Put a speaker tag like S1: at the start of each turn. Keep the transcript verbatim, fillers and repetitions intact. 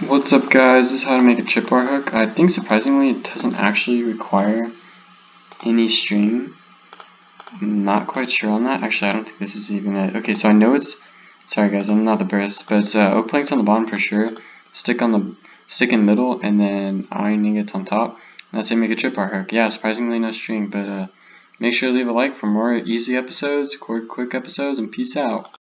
S1: What's up, guys? This is how to make a chip bar hook. I think surprisingly it doesn't actually require any string. I'm not quite sure on that. Actually, I don't think this is even it. Okay, so I know it's, sorry guys, I'm not the best, but it's uh, oak planks on the bottom for sure. Stick on the stick in the middle, and then iron ingots on top. And that's how you make a chip bar hook. Yeah, surprisingly no string, but uh, make sure to leave a like for more easy episodes, quick quick episodes, and peace out.